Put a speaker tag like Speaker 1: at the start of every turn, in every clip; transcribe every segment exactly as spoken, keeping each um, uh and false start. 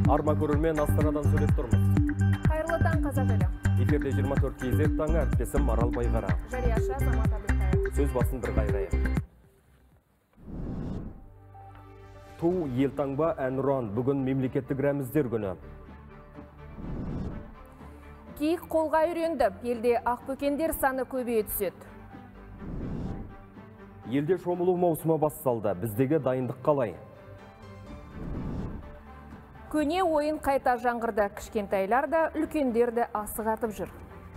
Speaker 1: Арма көрермен Астанадан сөйлеп тұрмыз.
Speaker 2: Қайырлы таң, қазақ елі.
Speaker 1: Эфирде жиырма төрт кей зет таңы, әріптесім Марал Байғара.
Speaker 2: Жарияшы Азамат Абылтаев.
Speaker 1: Сөз басын бір қайрайым. Ту елтаңба әнұран бүгін мемлекеттік рәміздер күні.
Speaker 2: Киік қолға үйренді. Елде ақбөкендер саны көбейе түседі.
Speaker 1: Елде шомылу маусымы басталды. Біздегі дайындық қалай?
Speaker 2: Көне ойын қайта жаңғырды. Кішкентайлар да, үлкендер де асығатып жүр.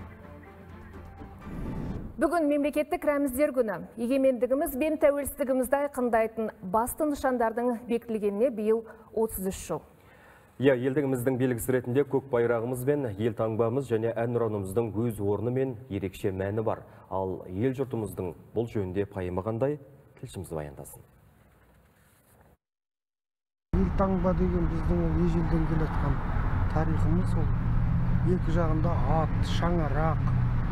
Speaker 2: Бүгін мемлекеттік рәміздер күні. Егемендігіміз бен тәуелсіздігімізді айқындайтын басты нышандардың бекітілгеніне биыл отыз үш жыл.
Speaker 1: Я, елдігіміздің белгісі ретінде көк байрағымыз бен ел таңбамыз және әнұранымыздың өз орны мен ерекше мәні бар. Ал ел жұртымыздың бұл жөнінде пайымы қандай? Тілшіміз баяндасын.
Speaker 3: Ел таңба деген біздің ежелден келатқан тарихымыз ол. Екі жағында ат, шаңарақ,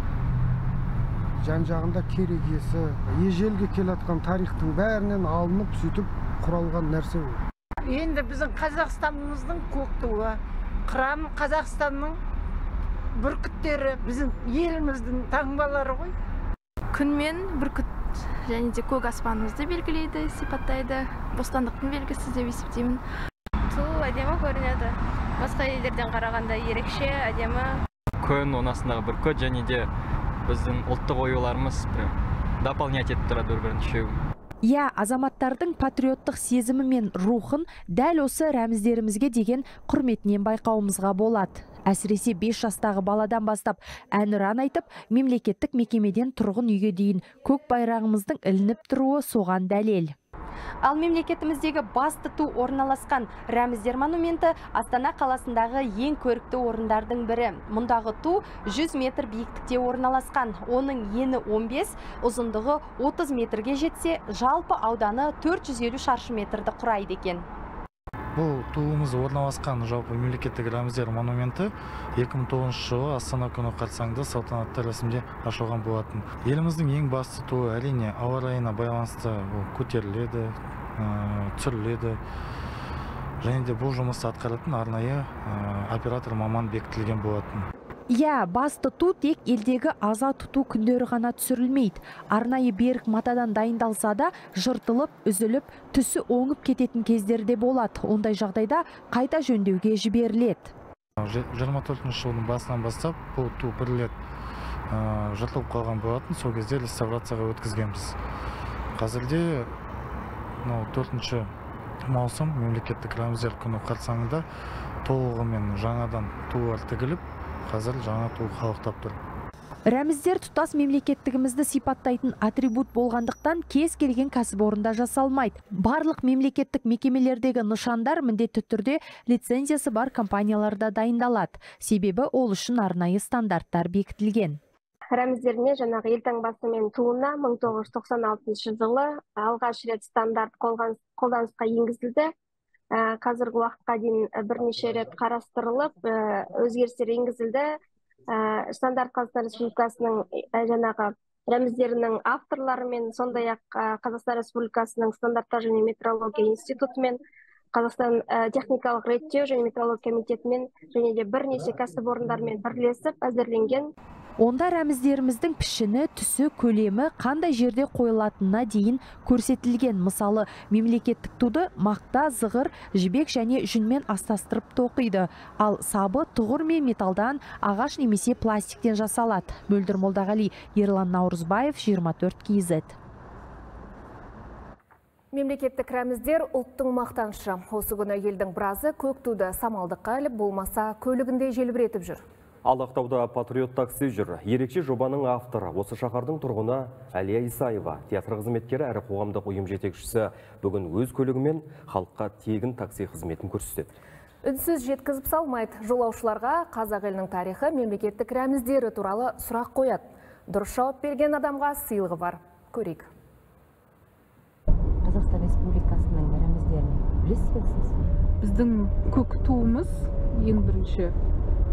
Speaker 3: жан жағында керегесі, ежелге келатқан тарихтың бәрінен алынып сөйтіп құралған нәрсе ол.
Speaker 4: Енді біздің Қазақстанымыздың көк туы, қыран Қазақстанның бүркіттері, біздің еліміздің таңбалары ғой.
Speaker 5: Күн мен бүркіт және де көк аспанымызды белгілейді, сипаттайды. Бостандықтың белгісі деп есептеймін.
Speaker 6: Ту әдемі көрінеді. Басқа елдерден қарағанда ерекше, әдемі.
Speaker 7: Күн, онасындағы бүркіт және де біздің ұлттық оюларымыз дополнять етіп тұрады бір-бірін үшеуін.
Speaker 8: Я, азаматтардың патриоттық сезімі мен рухын дәл осы рәміздерімізге деген құрметінен байқауымызға болады. Әсіресе бес жастағы баладан бастап әнұран айтып, мемлекеттік мекемеден тұрғын үйге дейін көк байрағымыздың ілініп тұруы соған дәлел.
Speaker 9: Ал мемлекетіміздегі басты ту орналасқан рәміздер монументі Астана қаласындағы ең көрікті орындардың бірі. Мұндағы ту жүз метр биіктікте орналасқан. Оның ені он бес, ұзындығы отыз метрге жетсе, жалпы ауданы төрт жүз елу шаршы метрді құрайды екен.
Speaker 10: Бұл туымыз орналасқан жалпы мемлекеттік рәміздер монументі екі мың тоғызыншы жылы Астана күні қарсаңында салтанатты рәсімде ашылған болатын. Еліміздің ең басты туы әрине ауа райына байланысты көтеріледі, түсіріледі. Және де бұл жұмысты атқаратын арнайы оператор маман бекітілген болатын.
Speaker 8: Я, басты ту тек елдегі аза тұту күндері ғана түсірілмейді. Арнайы берік матадан дайындалса да, жыртылып, үзіліп, түсі оңып кететін кездерде болады. Ондай жағдайда қайта жөндеуге жіберіледі.
Speaker 10: жиырма төртінші жылдың басынан бастап бұл ту бір рет жыртылып қалған болатын. Сол кезде реставрацияға өткізгенбіз. Қазірде төртінші маусым мемлекеттік рәміздер күні қарсаңында толығымен жаңадан тулар тігіліп, қазір жаңа ту қалықтап тұр.
Speaker 8: Рәміздер тұтас мемлекеттігімізді сипаттайтын атрибут болғандықтан кез келген кәсіпорында жасалмайды. Барлық мемлекеттік мекемелердегі нышандар міндетті түрде лицензиясы бар компанияларда дайындалады. Себебі ол үшін арнайы стандарттар бекітілген.
Speaker 11: Рәміздеріне жаңағы ел таңбасы мен туына мың тоғыз жүз тоқсан алтыншы жылы алғаш рет стандарт қолданысқа енгізілді. Қазіргі уақытқа дейін бірнеше рет қарастырылып, өзгерістер енгізілді. Стандарт Қазақстан Республикасының жаңағы рәміздерінің авторларымен, сондай-ақ Қазақстан Республикасының стандарттар және метрология институтымен, Қазақстан техникалық реттеу және метрология комитетімен және де бірнеше кәсіпорындармен бірлесіп әзірленген.
Speaker 8: Онда рәміздеріміздің пішіні, түсі, көлемі қандай жерде қойылатынына дейін көрсетілген. Мысалы, мемлекеттік туды мақта, зығыр, жібек және жүнмен астастырып тоқиды. Ал сабы тұғыр мен металдан, ағаш немесе пластиктен жасалады. Мөлдір Молдағали, Ерлан Наурызбаев, жиырма төрт кей зет.
Speaker 2: Мемлекеттік рәміздер ұлттың мақтанышы. Осы күні елдің біразы көк туды самалдыққа іліп, болмаса көлігінде желбіретіп жүр.
Speaker 1: Ал Ақтауда патриот такси жүр. Ерекше жобаның авторы осы шаһардың тұрғыны Әлия Исаева, театр қызметкері әрі қоғамдық ұйым жетекшісі бүгін өз көлігімен халыққа тегін такси қызметін көрсетеді.
Speaker 2: Үнсіз жеткізіп салмайды. Жолаушыларға қазақ елінің тарихы, мемлекеттік рәміздері туралы сұрақ қояды. Дұрыс жауап берген адамға сыйлығы бар. Көрейік.
Speaker 12: Қазақстан Республикасының рәміздерін білесіз бе сіз?
Speaker 13: Біздің көк туымыз ең бірінші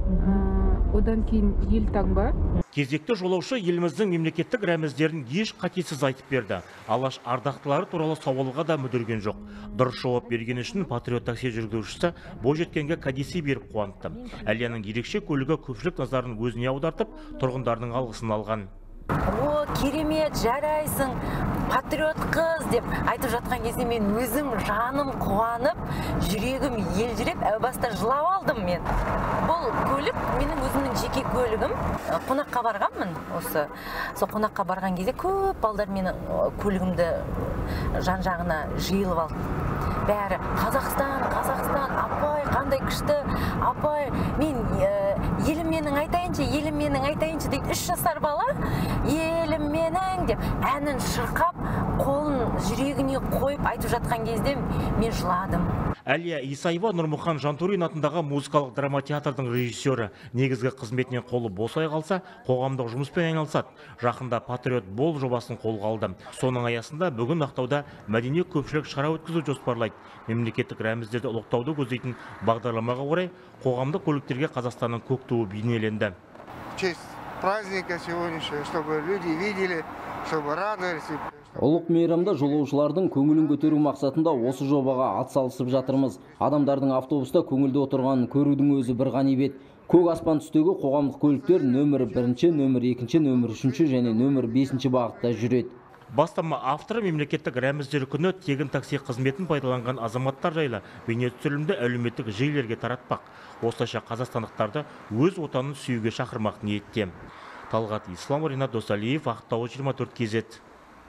Speaker 12: Одан кейін елтаңба.
Speaker 13: Кезекті жолаушы еліміздің мемлекеттік рәміздерін еш қатесіз айтып берді. Алаш ардақтылары туралы сауалға да мүдірген жоқ. Дұрыс жауап берген үшін патриот такси жүргізушісі бойжеткенге кәдесый беріп қуантты. Әлияның ерекше көлігі көпшілік назарын өзіне аудартып, тұрғындардың алғысын алған.
Speaker 14: О, керемет, жарайсың, патриот қыз деп айтып жатқан кезде мен өзім жаным қуанып, жүрегім елжіреп, әу баста жылап алдым мен. Бұл көлік менің өзімнің жеке көлігім. Қонаққа барғанмын осы. Сол қонаққа барған кезде көп балдар менің көлігімді жан-жағына жиылып алды. Бәрі Қазақстан, Қазақстан, апай, қандай күшті, апай, мен елім менің айтайыншы, елім менің айтайыншы дейді. Үш жасар бала, елім менің деп әнін шырқап, қолын жүрегіне қойып айтып жатқан кезде мен жыладым.
Speaker 13: Әлия Исаева Нұрмұхан Жантурин атындағы музыкалық драма театрдың режиссері. Негізгі қызметінен қолы босай қалса, қоғамдық жұмыспен айналысады. Жақында Патриот бол жобасын қолға алды. Соның аясында бүгін Ақтауда мәдени көпшілік шара өткізу жоспарлайды. Мемлекеттік рәміздерді ұлықтауды көздейтін бағдарламаға орай қоғамдық көліктерге Қазақстанның көк туы бейнеленді.
Speaker 15: В честь праздника сегодняшнего, чтобы люди видели, чтобы радовались.
Speaker 16: Ұлық мейрамда жолаушылардың көңілін көтеру мақсатында осы жобаға атсалысып жатырмыз. Адамдардың автобуста көңілді отырғанын көрудің өзі бір ғанибет. Көк аспан түстегі қоғамдық көліктер нөмір бірінші, нөмір екінші, нөмір үшінші және нөмір бесінші бағытта жүреді.
Speaker 13: Бастама авторы мемлекеттік рәміздер күні тегін такси қызметін пайдаланған азаматтар жайлы бейне түсірілімді әлеуметтік желілерге таратпақ. Осылайша қазақстандықтарды өз отанын сүюге шақырмақ ниетте. Талғат Ислам, Ринат Досалиев, Ақтау жиырма төрт кей зет.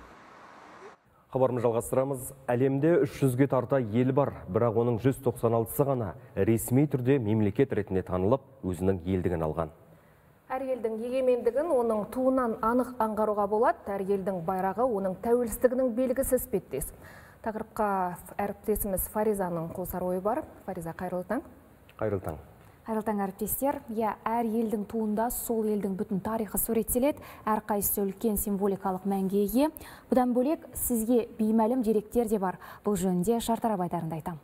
Speaker 1: Хабарымыз жалғастырамыз. Әлемде үш жүзге тарта ел бар, бірақ оның жүз тоқсан алтысы ғана ресми түрде мемлекет ретінде танылып, өзінің елдігін алған.
Speaker 2: Әр елдің егемендігін оның туынан анық аңғаруға болады, әр елдің байрағы оның тәуелсіздігінің белгісі іспеттес. Тақырыпқа әріптесіміз Фаризаның қосар ойы бар. Фариза, қайырлы таң.
Speaker 1: Қайырлы таң.
Speaker 17: Қайырлы таң, әріптестер. Я, әр елдің туында сол елдің бүтін тарихы суреттеледі, әр қайсысы үлкен символикалық мәнге ие. Бұдан бөлек сізге беймәлім деректер де бар. Бұл жөнінде Шартарап айтарында айтам.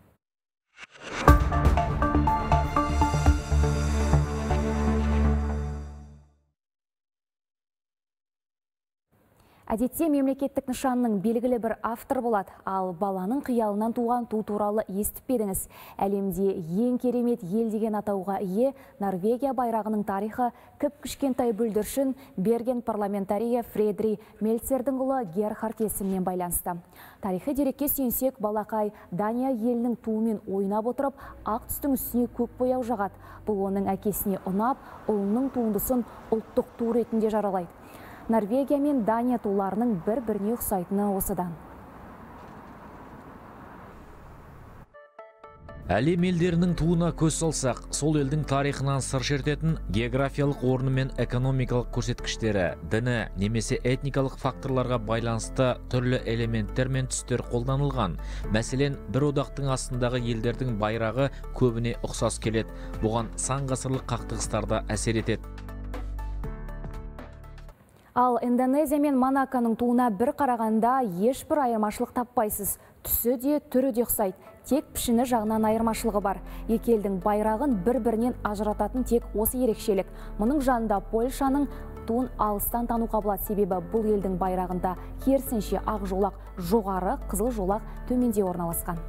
Speaker 17: Әдетте мемлекеттік нышанның белгілі бір автор болады, ал баланың қиялынан туған ту туралы естіп пе едіңіз. Әлемде ең керемет ел деген атауға ие Норвегия байрағының тарихы кіп-кішкентай бүлдіршін Берген парламентария Фредри Мельцердің ұлы Герхард есімімен байланысты. Тарихи дерекке сүйенсек, балақай Дания елінің туымен ойнап отырып, ақ түстің үстіне көк бояу жағады. Бұл оның әкесіне ұнап, ұлының туындысын ұлттық ту ретінде жаралайды. Норвегия мен Дания туларының бір-біріне ұқсайтыны осыдан.
Speaker 18: Әлем елдерінің туына көз салсақ, сол елдің тарихынан сыр шертетін географиялық орны мен экономикалық көрсеткіштері, діні немесе этникалық факторларға байланысты түрлі элементтер мен түстер қолданылған. Мәселен, бір одақтың астындағы елдердің байрағы көбіне ұқсас келеді. Бұған сан ғасырлық қақтығыстарда әсер етеді.
Speaker 17: Ал Индонезия мен Монаконың туына бір қарағанда ешбір айырмашылық таппайсыз. Түсі де, түрі де ұқсайды. Тек пішіні жағынан айырмашылығы бар. Екі елдің байрағын бір-бірінен ажырататын тек осы ерекшелік. Мұның жанында Польшаның туын алыстан тануға болады, себебі бұл елдің байрағында керісінше ақ жолақ жоғары, қызыл жолақ төменде орналасқан.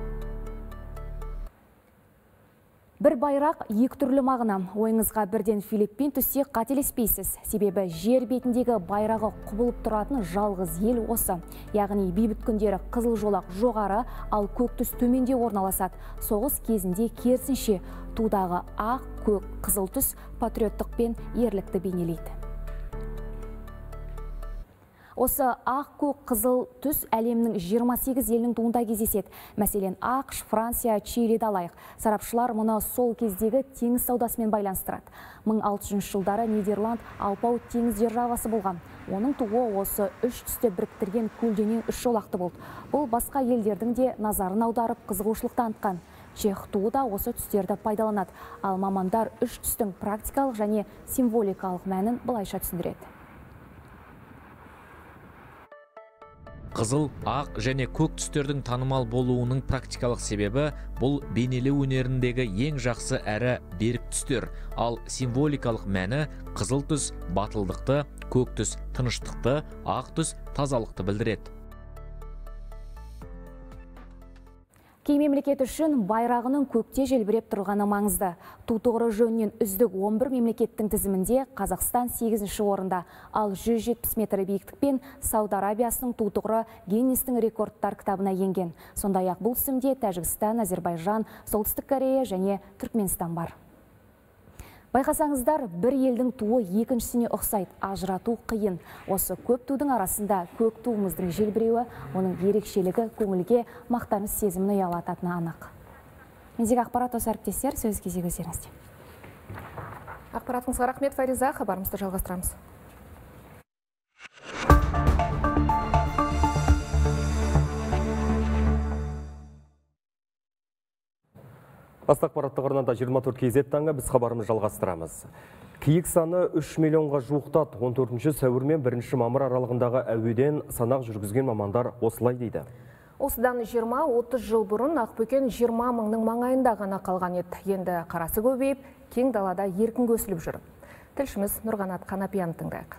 Speaker 17: Бір байрақ екі түрлі мағына. Ойыңызға бірден Филиппин түссе қателеспейсіз. Себебі жер бетіндегі байрағы құбылып тұратын жалғыз ел осы. Яғни бейбіт күндері қызыл жолақ жоғары, ал көк түс төменде орналасады. Соғыс кезінде керісінше тудағы ақ, көк, қызыл түс патриоттық пен ерлікті бейнелейді. Осы ақ, көк, қызыл түс әлемнің жиырма сегіз елінің туында кездеседі. Мәселен, ақш, Франция, Чилиді алайық. Сарапшылар мұны сол кездегі теңіз саудасымен байланыстырады. мың алты жүзінші жылдары Нидерланд алпауыт теңіз державасы болған. Оның туы осы үш түсті біріктірген көлденең үш жолақты болды. Бұл басқа елдердің де назарын аударып қызығушылық танытқан. Чех туы да осы түстерді пайдаланады. Ал мамандар үш түстің практикалық және символикалық мәнін былайша түсіндіреді.
Speaker 18: Қызыл, ақ және көк түстердің танымал болуының практикалық себебі бұл бейнелеу өнеріндегі ең жақсы әрі берік түстер. Ал символикалық мәні қызыл түс батылдықты, көк түс тыныштықты, ақ түс тазалықты білдіреді.
Speaker 17: Кей мемлекет үшін байрағының көкте желбіреп тұрғаны маңызды. Ту тұғыры жөнінен үздік он бір мемлекеттің тізімінде Қазақстан сегізінші орында, ал жүз жетпіс метр биіктікпен Сауд Арабиясының ту тұғыры Гиннестің рекордтар кітабына енген. Сондай-ақ бұл тізімде Тәжікстан, Әзербайжан, Солтүстік Корея және Түркменстан бар. Байқасаңыздар, бір елдің туы екіншісіне ұқсайды, ажырату қиын. Осы көп тудың арасында көк туымыздың желбіреуі, оның ерекшелігі көңілге мақтаныш сезімін ұялататыны анық. Мендегі ақпарат осы әріптестер, сөз кезегі өздеріңізде.
Speaker 2: Ақпаратыңызға рахмет, Фариза, хабарымызды жалғастырамыз.
Speaker 1: Астақ паратты ғырнанда жиырма төрт кей зет таңы біз хабарымыз жалғастырамыз. Киік саны үш миллионға жуықтады. он төртінші сәуір мен бірінші мамыр аралығындағы әуеден санақ жүргізген мамандар осылай дейді.
Speaker 2: Осыдан жиырма отыз жыл бұрын Ақбөкен жиырма мыңның маңайында ғана қалған еді. Енді қарасы көбейіп, кең далада еркін көсіліп жүр. Тілшіміз Нұрғанат Қанапияны тыңдайық.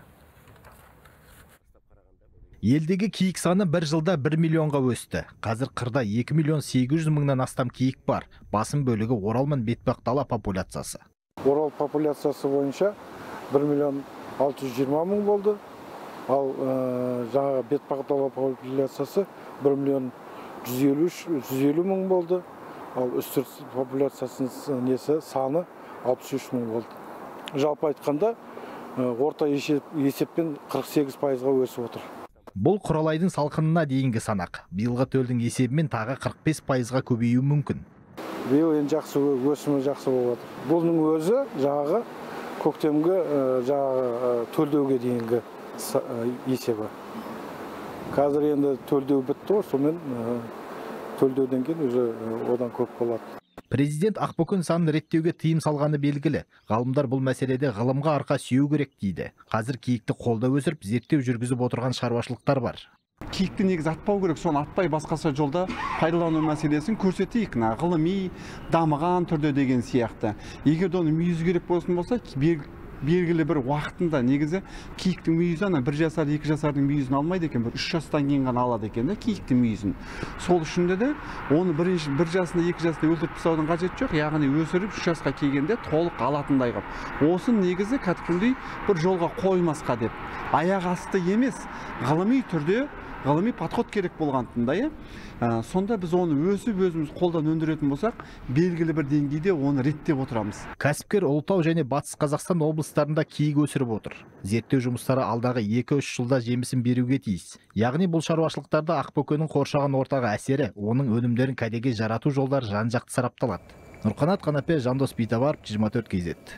Speaker 12: Елдегі киік саны бір жылда бір миллионға өсті. Қазір қырда екі миллион сегіз жүз мыңнан астам киік бар. Басым бөлігі Орал мен Бетпақдала популяциясы.
Speaker 3: Орал популяциясы бойынша бір миллион алты жүз жиырма мың болды. Ал жаңағы Бетпақдала популяциясы бір миллион жүз елу үш жүз елу мың болды. Ал үстірт популяциясының несі саны алпыс үш мың болды. Жалпы айтқанда орта есеппен қырық сегіз пайызға өсіп отыр.
Speaker 12: Бұл құралайдың салқынына дейінгі санақ. Биылғы төлдің есебімен тағы қырық бес пайызға көбеюі мүмкін.
Speaker 3: Биыл енді жақсы өсімі жақсы болып отыр. Бұның өзі жаңағы көктемгі жаңағы төлдеуге дейінгі есебі. Қазір енді төлдеу бітті, сонымен төлдеуден кейін өзі одан көп болады.
Speaker 12: Президент Ақбөкен санын реттеуге тыйым салғаны белгілі. Ғалымдар бұл мәселеде ғылымға арқа сүйеу керек дейді. Қазір киікті қолда өсіріп, зерттеу жүргізіп отырған шаруашылықтар бар.
Speaker 19: Киікті негізі атпау керек, соны атпай басқаша жолда пайдалану мәселесін көрсетейік. Ғылыми дамыған түрде деген сияқты. Егер оны мүйіз керек болсын болса, белгілі бір уақытында негізі киіктің мүйізі ана бір жасар, екі жасардың мүйізін алмайды екен, бір үш жастан кейін ғана алады екен, киіктің мүйізін. Сол үшін де оны бірінші бір жасында, екі жасында өлтіріп тастаудың қажеті жоқ, яғни өсіріп үш жасқа келгенде толық алатындай қылып. Осы негізі кәдімгідей бір жолға қоймасқа деп. Аяқ асты емес, ғылыми түрде ғылыми подход керек болғандығында, сонда біз оны өсіп өзіміз қолдан өндіретін болсақ, белгілі бір деңгейде оны реттеп отырамыз.
Speaker 12: Кәсіпкер Ұлытау және Батыс Қазақстан облыстарында киік өсіріп отыр. Зерттеу жұмыстары алдағы екі үш жылда жемісін беруге тиіс. Яғни бұл шаруашылықтарда Ақбөкеннің қоршаған ортаға әсері, оның өнімдерін кәдеге жарату жолдары жан-жақты сарапталады. Нұрқанат Қанапия, Жандос Битабаров, жиырма төрт кей зет.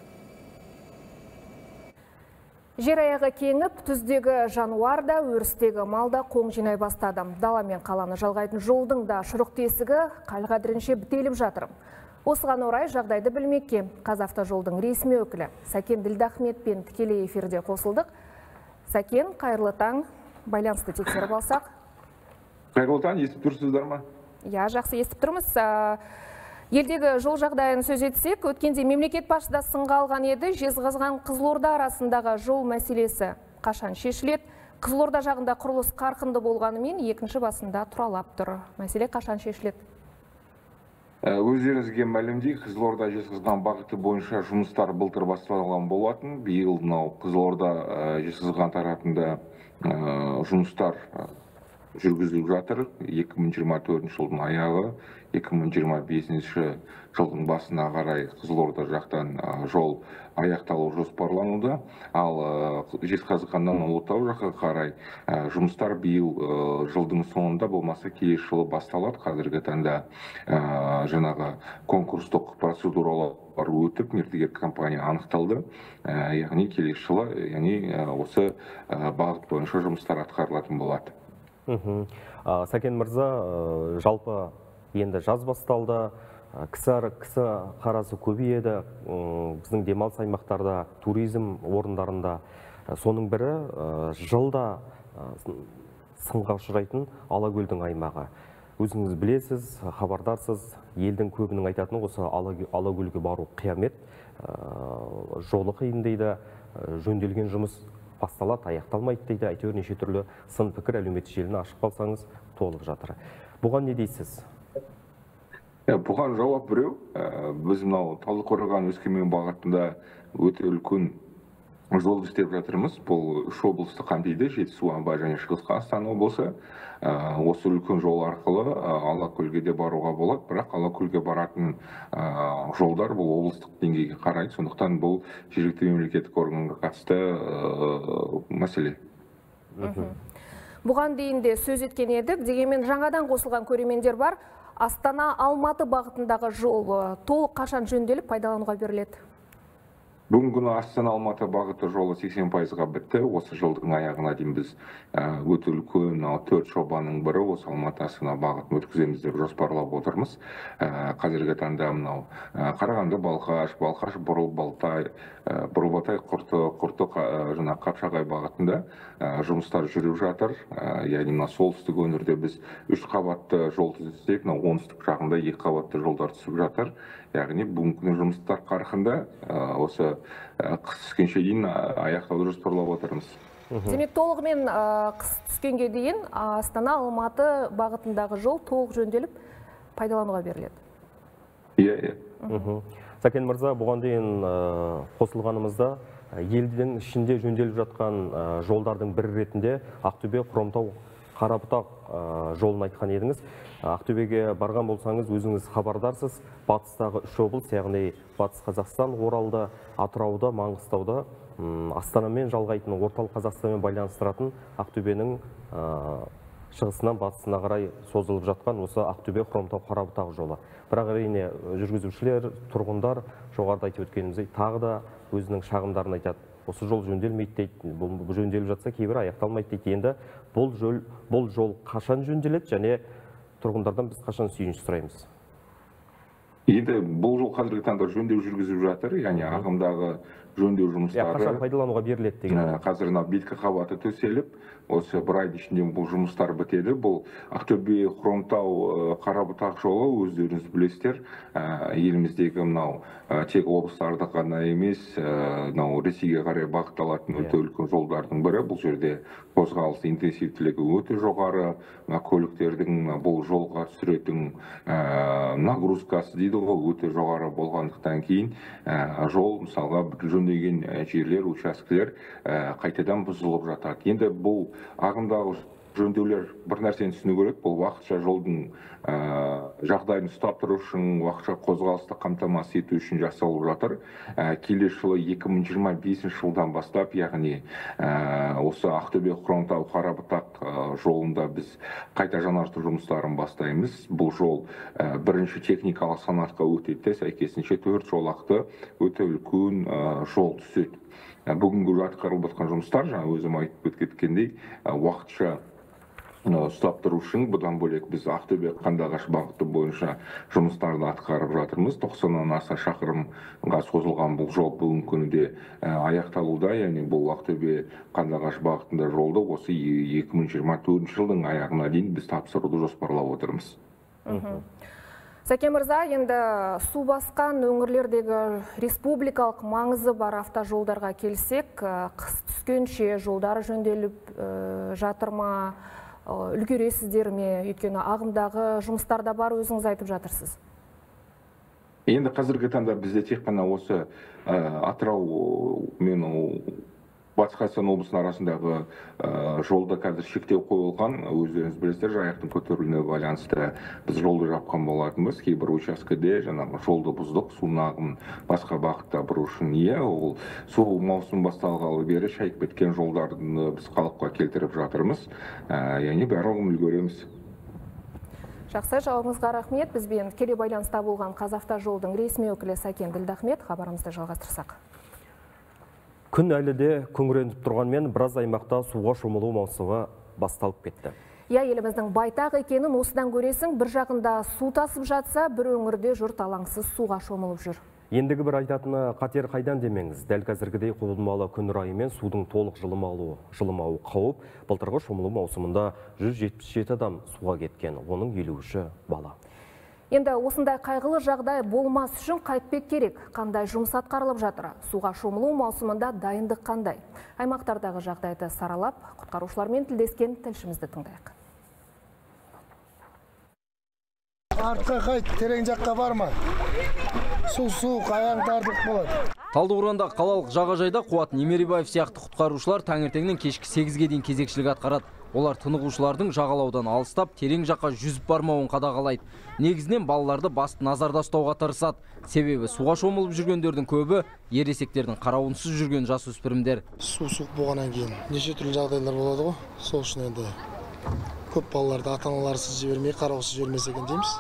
Speaker 2: Жер аяғы кеңіп, түздегі жануар да, өрістегі мал да қоң жинай бастады. Дала мен қаланы жалғайтын жолдың да шұрық тесігі қал-қадірінше бітеліп жатыр. Осыған орай жағдайды білмекке Қазавтожолдың ресми өкілі Сәкен Ділдахметпен тікелей эфирде қосылдық. Сәкен, қайырлы таң, байланысты тексеріп алсақ.
Speaker 20: Қайырлы таң, естіп тұрсыздар ма?
Speaker 2: Я, жақсы естіп тұрмыз. Елдегі жол жағдайын сөз етсек, өткенде мемлекет басшысы сынға алған еді, Жезқазған Қызылорда арасындағы жол мәселесі қашан шешіледі? Қызылорда жағында құрылыс қарқынды болғанымен екінші басында тұралап тұр. Мәселе қашан шешіледі?
Speaker 20: Өздеріңізге мәлімдей, Қызылорда Жезқазған бағыты бойынша жұмыстар былтыр басталған болатын. Биыл мынау Қызылорда Жезқазған тарапында жұмыстар жүргізіліп жатыр. екі мың жиырма төртінші жылдың аяғы, екі мың жиырма бесінші жылдың басына қарай Қызылорда жақтан жол аяқталу жоспарлануда. Ал Жезқазғаннан Ұлытау жаққа қарай жұмыстар биыл жылдың соңында болмаса келесі жылы басталады. Қазіргі таңда жаңағы конкурстық процедуралар өтіп, мердігер компания анықталды. Яғни келесі жылы, яғни осы бағыт бойынша жұмыстар атқарылатын болады.
Speaker 1: Сәкен мырза, жалпы енді жаз басталды, кісі қарасы көбейеді, біздің демалыс аймақтарда, туризм орындарында. Соның бірі жылда сынға ұшырайтын Алакөлдің аймағы. Өзіңіз білесіз, хабардарсыз, елдің көбінің айтатыны осы Алакөлге бару қиямет, жолы қиын дейді, жөнделген жұмыс басталады, аяқталмайды дейді, әйтеуір неше түрлі сын пікір әлеуметтік желіні ашып қалсаңыз толып жатыр. Бұған не дейсіз?
Speaker 20: Бұған жауап біреу. Біз мынау Талдықорған Өскемен бағытында өте үлкен жол істеп жатырмыз. Бұл үш облысты қамтиды, Жетісу, Абай және Шығыс Қазақстан облысы. Осы үлкен жол арқылы Алакөлге де баруға болады, бірақ Алакөлге баратын жолдар бұл облыстық деңгейге қарайды. Сондықтан бұл жергілікті мемлекеттік органға қатысты мәселе.
Speaker 2: Бұған дейін де сөз еткен едік, дегенмен жаңадан қосылған көрермендер бар. Астана Алматы бағытындағы жол толық қашан жөнделіп пайдалануға беріледі?
Speaker 20: Бүгінгі күні Астана Алматы бағыты жолы сексен пайызға бітті. Осы жылдың аяғына дейін біз өте үлкен төрт жобаның бірі осы Алматы Астана бағытын өткіземіз деп жоспарлап отырмыз. Қазіргі таңда мынау Қарағанды, Балқаш, Балқаш, Бұрыл, Балтай, Бұрылбатай, Құрты, Құрты, жаңа Қапшағай бағытында жұмыстар жүріп жатыр. Яғни мына солтүстік өңірде біз үш қабатты жол түзетсек, мына оңтүстік жағында екі қабатты жолдар түсіп жатыр. Яғни бүгінгі жұмыстар қарқынды, осы қыс түскенше дейін аяқтауды жоспарлап отырмыз.
Speaker 2: Демек, толығымен қыс түскенге дейін Астана Алматы бағытындағы жол толық жөнделіп пайдалануға беріледі.
Speaker 20: Иә, иә.
Speaker 1: Сәкен мырза, бұған дейін қосылғанымызда елдің ішінде жөнделіп жатқан жолдардың бірі ретінде Ақтөбе, Хромтау, Қарабұтақ жолын айтқан едіңіз. Ақтөбеге барған болсаңыз, өзіңіз хабардарсыз, батыстағы үш облыс, яғни Батыс Қазақстан, Оралды, Атырауда, Маңғыстауда, Астанамен жалғайтын, орталық Қазақстанмен байланыстыратын Ақтөбенің шығысынан батысына қарай созылып жатқан осы Ақтөбе, Хромтау, Қарабұтақ жолы. Бірақ әрине жүргізушілер, тұрғындар жоғарыда айтып өткеніміздей тағы да өзінің шағымдарын айтады. Осы жол жөнделмейді дейді, бұл жөнделіп жатса кейбір аяқталмайды дейді. Енді бұл жол, бұл жол қашан жөнделеді және тұрғындардан біз қашан сүйініш сұраймыз?
Speaker 20: Енді бұл жол қазіргі таңда жөндеу жүргізіп жатыр, яғни ағымдағы жөндеу жұмыстары
Speaker 1: қашан пайдалануға беріледі деген.
Speaker 20: Қазір беткі қабаты төселіп, осы бір айдың ішінде бұл жұмыстар бітеді. Бұл Ақтөбе, Хромтау, Қарабұтақ жолы өздеріңіз білесіздер, еліміздегі мынау тек облыстарды ғана емес, мынау Ресейге қарай бағытталатын өте үлкен жолдардың бірі. Бұл жерде қозғалыс интенсивтілігі өте жоғары, көліктердің бұл жолға түсіретін нагрузкасы дейді ғой, өте жоғары болғандықтан кейін жол мысалға жөндеген жерлер, учаскелер қайтадан бұзылып жатады. Енді бұл ағымдағы жөндеулер бір нәрсені түсіну керек, бұл уақытша жолдың жағдайын ұстап тұру үшін, уақытша қозғалысты қамтамасыз ету үшін жасалып жатыр. Келесі жылы екі мың жиырма бесінші жылдан бастап, яғни осы Ақтөбе, Хромтау, Қарабұтақ жолында біз қайта жаңарту жұмыстарын бастаймыз. Бұл жол бірінші техникалық санатқа өтеді, сәйкесінше төрт жолақты өте үлкен жол түседі. Бүгінгі атқарылып жатқан жұмыстар, жаңа өзім айтып кеткендей, уақытша ұстап тұру үшін, бұдан бөлек біз Ақтөбе, Қандыағаш бағыты бойынша жұмыстарды атқарып жатырмыз. тоқсаннан аса шақырымға созылған бұл жол бүгінгі күнде аяқталуда, яғни бұл Ақтөбе, Қандыағаш бағытында жолды осы екі мың жиырма төртінші жылдың аяғына дейін біз тапсыруды жоспарлап отырмыз.
Speaker 2: Сәкен мырза, енді су басқан өңірлердегі республикалық маңызы бар автожолдарға келсек, қыс түскенше жолдары жөнделіп жатыр ма, үлгересіздер ме? Өйткені ағымдағы жұмыстарда бар, өзіңіз айтып жатырсыз.
Speaker 20: Енді қазіргі таңда бізде тек қана осы Атырау мен Батыс Қазақстан облысының арасындағы жолда қазір шектеу қойылған. Өздеріңіз білесіздер, жайықтың көтерілуіне байланысты біз жолды жапқан болатынбыз. Кейбір учаскеде жаңағы жолды бұздық, су ағымын басқа бағытта бұру үшін. Иә, ол су маусым басталғалы бері шайып кеткен жолдарды біз қалыпқа келтіріп жатырмыз. Яғни барлығын үлгереміз.
Speaker 2: Жақсы, жауабыңызға рахмет. Бізбен келе байланыста болған Қазавтожолдың ресми өкілі Сәкен Ділдахмет. Хабарымызды жалғастырсақ.
Speaker 1: Күн әлі де күңіреніп тұрғанмен біраз аймақта суға шомылу маусымы басталып кетті.
Speaker 2: Я еліміздің байтақ екенін осыдан көресің, бір жағында су тасып жатса, бір өңірде жұрт алаңсыз суға шомылып жүр.
Speaker 1: Ендігі бір айтатыны қатер қайдан демеңіз. Дәл қазіргідей құбылмалы күн райымен судың толық жылымауы, жылымауы қауіп. Былтырғы шомылу маусымында жүз жетпіс жеті адам суға кеткен, оның елу үші бала.
Speaker 2: Енді осындай қайғылы жағдай болмас үшін қайтпек керек. Қандай жұмыс атқарылып жатыр? Суға шомылу маусымында дайындық қандай? Аймақтардағы жағдайды саралап, құтқарушылармен тілдескен тілшімізді тыңдайық.
Speaker 21: Артқа қайт, терең жаққа барма. Су суық, аяң тартып болады.
Speaker 16: Талдықорғанда қалалық жағажайда Қуат Немеребаев сияқты құтқарушылар таңертеңнен кешкі сегізге дейін кезекшілік атқарады. Олар тынығушылардың жағалаудан алыстап, терең жаққа жүзіп бармауын қадағалайды. Негізінен балаларды басты назарда ұстауға тырысады. Себебі суға шомылып жүргендердің көбі ересектердің қарауынсыз жүрген жасөспірімдер.
Speaker 21: Су суық болғаннан кейін неше түрлі жағдайлар болады ғой. Сол үшін енді көп балаларды ата-аналарсыз жібермей, қараусыз жібермесе екен дейміз.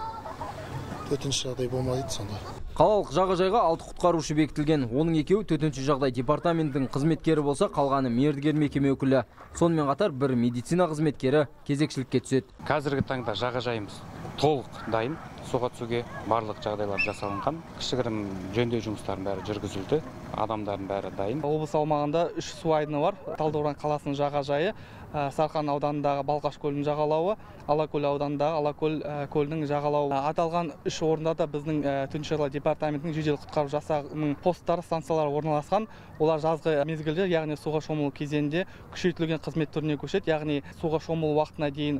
Speaker 21: Төтенше жағдай болмайды сонда.
Speaker 16: Қалалық жағажайға алты құтқарушы бекітілген. Оның екеуі төтенше жағдай департаментінің қызметкері болса, қалғаны мердігер мекеме өкілі. Сонымен қатар бір медицина қызметкері кезекшілікке түседі.
Speaker 22: Қазіргі таңда жағажайымыз толық дайын. Суға түсуге барлық жағдайлар жасалынған. Кішігірім жөндеу жұмыстарын бәрі жүргізілді. Адамдардың бәрі дайын.
Speaker 23: Облыс аумағында үш су айдыны бар. Талдықорған қаласының жағажайы, Сарқан ауданындағы Балқаш көлінің жағалауы, Алакөл ауданындағы Алакөл көлінің жағалауы. Аталған үш орында да біздің төтенше жағдайлар департаментінің жедел құтқару жасағының посттары, станциялары орналасқан. Олар жазғы мезгілде, яғни суға шомылу кезеңінде күшейтілген қызмет түріне көшеді. Яғни суға шомылу уақытына дейін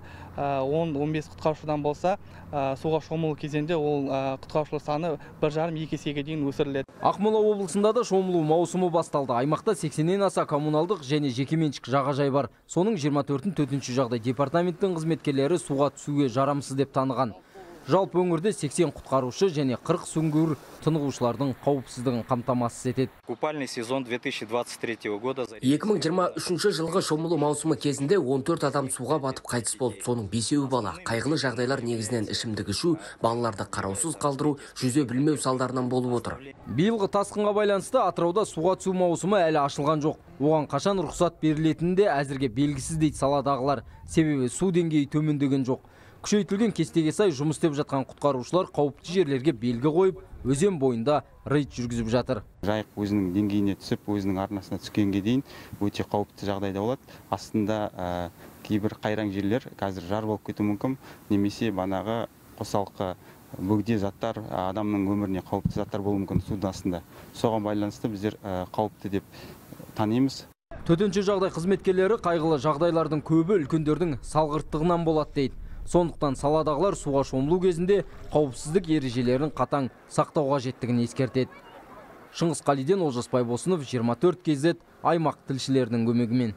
Speaker 23: он он бес құтқарушыдан болса, суға шомылу кезеңде ол құтқарушылар саны бір жарым екі есеге дейін өсіріледі.
Speaker 16: Ақмола облысында да шомылу маусымы басталды. Аймақта сексеннен аса коммуналдық және жекеменшік жағажай бар. Соның жиырма төртін төтенше жағдай департаментінің қызметкерлері суға түсуге жарамсыз деп таныған. Жалпы өңірде сексен құтқарушы және қырық сүңгуір тынығушылардың қауіпсіздігін қамтамасыз етеді.
Speaker 24: Купальный сезон две тысячи двадцать третьего года.
Speaker 25: екі мың жиырма үшінші жылғы шомылу маусымы кезінде он төрт адам суға батып қайтыс болды. Соның бесеуі бала. Қайғылы жағдайлар негізінен ішімдік ішу, балаларды қараусыз қалдыру, жүзе білмеу салдарынан болып отыр.
Speaker 16: Биылғы тасқынға байланысты Атырауда суға түсу маусымы әлі ашылған жоқ. Оған қашан рұқсат берілетіні де әзірге белгісіз дейді саладағылар. Себебі су деңгейі төмендеген жоқ. Күшейтілген кестеге сай жұмыс істеп жатқан құтқарушылар қауіпті жерлерге белгі қойып, өзен бойында рейд жүргізіп жатыр.
Speaker 19: Жайық өзінің деңгейіне түсіп, өзінің арнасына түскенге дейін өте қауіпті жағдайда болады. Астында кейбір қайраң жерлер қазір жар болып кетуі мүмкін, немесе банағы қосалқы бөгде заттар, адамның өміріне қауіпті заттар болуы мүмкін судың астында. Соған байланысты біздер қауіпті деп танимыз.
Speaker 16: Төтенше жағдай қызметкерлері қайғылы жағдайлардың көбі үлкендердің салғырттығынан болады дейді. Сондықтан саладағылар суға шомылу кезінде қауіпсіздік ережелерін қатаң сақтау қажеттігін ескертеді. Шыңғыс Қалиден, Олжас Байбосынов, жиырма төрт кей зет аймақ тілшілерінің көмегімен.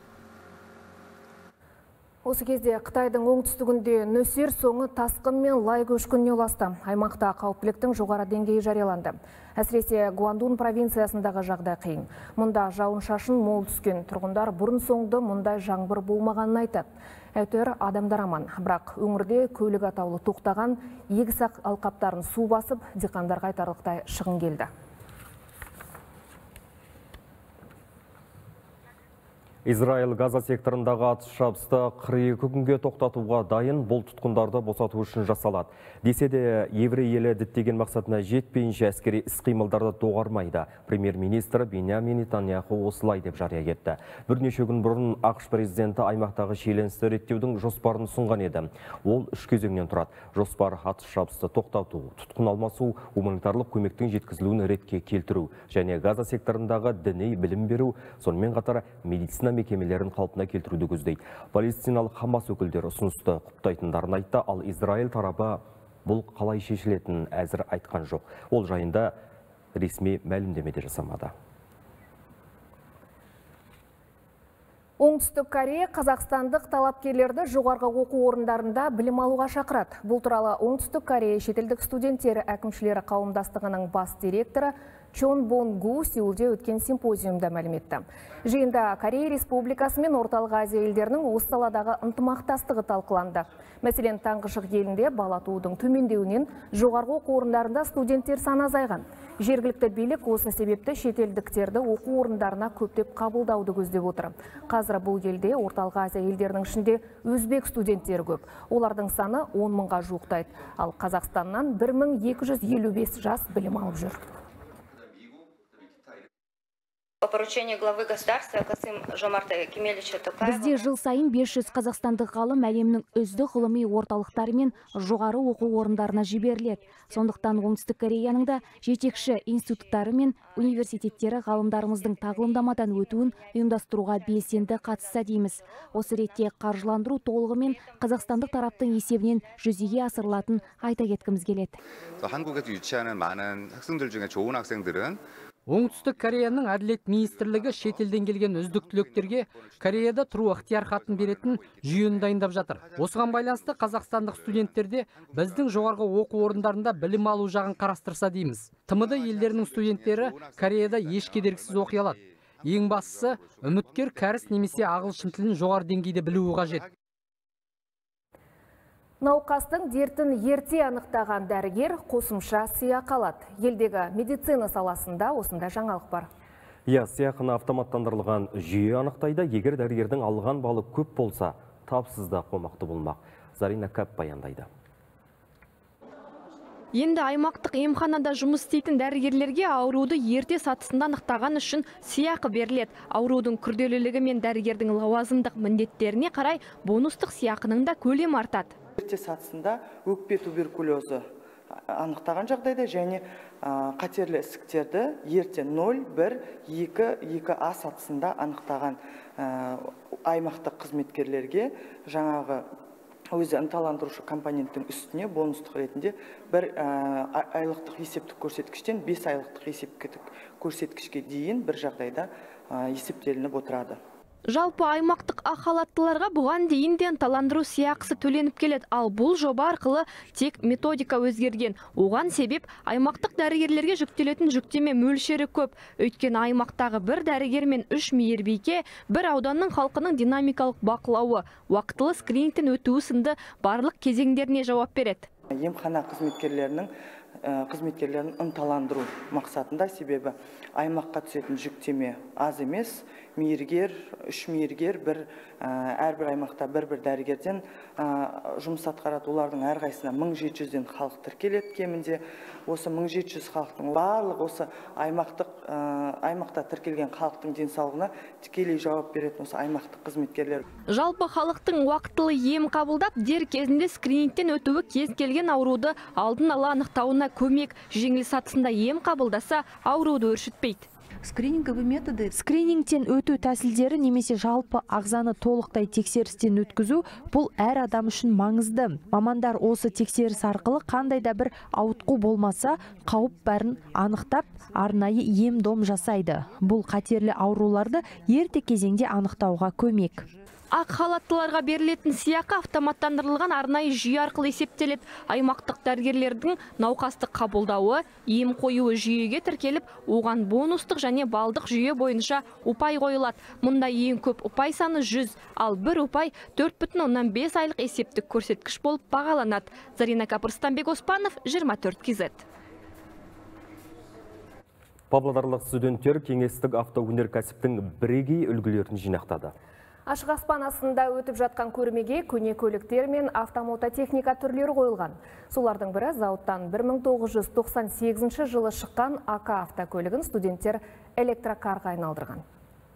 Speaker 2: Осы кезде Қытайдың оңтүстігінде нөсер соңы тасқын мен лай көшкініне ұласты. Аймақта қауіптіліктің жоғары деңгейі жарияланды. Әсіресе Гуандун провинциясындағы жағдай қиын. Мұнда жауын шашын мол түскен. Тұрғындар бұрын соңды мұндай жаңбыр болмағанын айтады. Әйтеуір адамдар аман. Бірақ өңірде көлік атаулы тоқтаған, егіс алқаптарын су басып, диқандарға айтарлықтай шығын келді.
Speaker 1: Израиль Газа секторындағы атыс шабысты қырық екі күнге тоқтатуға дайын, бұл тұтқындарды босату үшін жасалады. Десе де, еврей елі діттеген мақсатына жетпейінше әскери іс-қимылдарды доғармайды. Премьер-министр Беньямин Нетаньяху осылай деп жария етті. Бірнеше күн бұрын ақш президенті аймақтағы шиеленісті реттеудің жоспарын ұсынған еді. Ол үш кезеңнен тұрады. Жоспар атыс шабысты тоқтату, тұтқын алмасу, гуманитарлық көмектің жеткізілуін ретке келтіру және Газа секторындағы діни білім беру, сонымен қатар медицина мекемелерін қалпына келтіруді көздейді. Палестиналық Хамас өкілдері ұсынысты құптайтындарын айтты, ал Израиль тарапы бұл қалай шешілетінін әзір айтқан жоқ. Ол жайында ресми мәлімдеме де жасамады.
Speaker 2: Оңтүстік Корея қазақстандық талапкерлерді жоғарғы оқу орындарында білім алуға шақырады. Бұл туралы Оңтүстік Корея шетелдік студенттері әкімшілері қауымдастығының бас директоры Чон Бон Гу Сеулде өткен симпозиумда мәлім етті. Жиында Корея Республикасы мен Орталық Азия елдерінің осы саладағы ынтымақтастығы талқыланды. Мәселен, таңғы шық елінде бала туудың төмендеуінен жоғарғы оқу орындарында студенттер саны азайған. Жергілікті билік осы себепті шетелдіктерді оқу орындарына көптеп қабылдауды көздеп отыр. Қазір бұл елде Орталық Азия елдерінің ішінде өзбек студенттері көп. Олардың саны он мыңға жуықтайды. Ал Қазақстаннан бір мың екі жүз елу бес жас білім алып жүр.
Speaker 4: По поручению главы государства Касым-Жомарта Кемелевича Токаева.
Speaker 17: Бізде жыл сайын бес жүз қазақстандық ғалым әлемнің үздік ғылыми орталықтары мен жоғары оқу орындарына жіберіледі. Сондықтан Оңтүстік Кореяның да жетекші институттары мен университеттері ғалымдарымыздың тағылымдамадан өтуін ұйымдастыруға белсенді қатысса дейміз. Осы ретте қаржыландыру толығымен қазақстандық тараптың есебінен жүзеге асырылатын айта кеткіміз келеді.
Speaker 5: 한국에서 유치하는 많은 학생들 중에 좋은 학생들은
Speaker 6: Оңтүстік Кореяның әділет министрлігі шетелден келген үздік түлектерге Кореяда тұру ықтияр хатын беретін жүйені дайындап жатыр. Осыған байланысты қазақстандық студенттерде біздің жоғарғы оқу орындарында білім алу жағын қарастырса дейміз. тмд елдерінің студенттері Кореяда еш кедергісіз оқи алады. Ең бастысы, үміткер кәріс немесе ағылшын тілін жоғары деңгейде білуі қажет.
Speaker 2: Науқастың дертін ерте анықтаған дәрігер қосымша сыйақы алады. Елдегі медицина саласында осында жаңалық бар.
Speaker 1: Иә, сыйақыны автоматтандырылған жүйе анықтайды. Егер дәрігердің алған балы көп болса, тапсыз да қомақты болмақ. Зарина Кәп баяндайды.
Speaker 7: Енді аймақтық емханада жұмыс істейтін дәрігерлерге ауруды ерте сатысында анықтаған үшін сыйақы беріледі. Аурудың күрделілігі мен дәрігердің лауазымдық міндеттеріне қарай бонустық сыйақының да көлемі артады.
Speaker 9: Ерте сатысында өкпе туберкулезі анықтаған жағдайда және қатерлі ісіктерді ерте нөл, бір, екі, екі А сатысында анықтаған аймақтық қызметкерлерге жаңағы өзі ынталандырушы компоненттің үстіне бонустық ретінде бір айлықтық есептік көрсеткіштен бес айлықтық есептік көрсеткішке дейін бір жағдайда есептелініп отырады.
Speaker 7: Жалпы аймақтық ақ халаттыларға бұған дейін де ынталандыру сыйақысы төленіп келеді, ал бұл жоба арқылы тек методика өзгерген. Оған себеп аймақтық дәрігерлерге жүктелетін жүктеме мөлшері көп. Өйткені аймақтағы бір дәрігер мен үш мейірбике бір ауданның халқының динамикалық бақылауы, уақытылы скринингтен өтуі сынды барлық кезеңдеріне жауап береді.
Speaker 9: Емхана қызметкерлерінің қызметкерлерін ынталандыру мақсатында, себебі аймаққа түсетін жүктеме аз емес, мейіргер, үш мейіргер, бір әрбір аймақта бір-бір дәрігерден жұмыс атқарады. Олардың әрқайсысына мың жеті жүзден халық тіркеледі кемінде. Осы мың жеті жүз халықтың барлық осы аймақтық аймақта тіркелген халықтың денсаулығына тікелей жауап беретін осы аймақтық қызметкерлер.
Speaker 7: Жалпы халықтың уақытылы ем қабылдап, дер кезінде скринингтен өтуі кез келген ауруды алдын ала анықтауына көмек. Жеңіл сатысында ем қабылдаса, ауруды өршітпейді.
Speaker 8: Скрининговый методы. Скринингтен өту тәсілдері немесе жалпы ағзаны толықтай тексерістен өткізу бұл әр адам үшін маңызды. Мамандар осы тексеріс арқылы қандай да бір ауытқу болмаса, қауіп бәрін анықтап, арнайы ем-дом жасайды. Бұл қатерлі ауруларды ерте кезеңде анықтауға көмек.
Speaker 7: Ақ халаттыларға берілетін сыйақы автоматтандырылған арнайы жүйе арқылы есептеледі. Аймақтық дәрігерлердің науқасты қабылдауы, ем қоюы жүйеге тіркеліп, оған бонустық және балдық жүйе бойынша ұпай қойылады. Мұнда ең көп ұпай саны жүз, ал бір ұпай төрт бүтін оннан бес айлық есептік көрсеткіш болып бағаланады. Зарина Кәп, Рустамбек Оспанов, жиырма төрт кей зет.
Speaker 1: Павлодарлық студенттер кеңестік автоөнеркәсіптің бірегей үлгілерін жинақтады.
Speaker 2: Ашық аспан астында өтіп жатқан көрмеге көне көліктер мен автомототехника түрлері қойылған. Солардың бірі зауыттан бір мың тоғыз жүз тоқсан сегізінші жылы шыққан АК автокөлігін студенттер электрокарға айналдырған.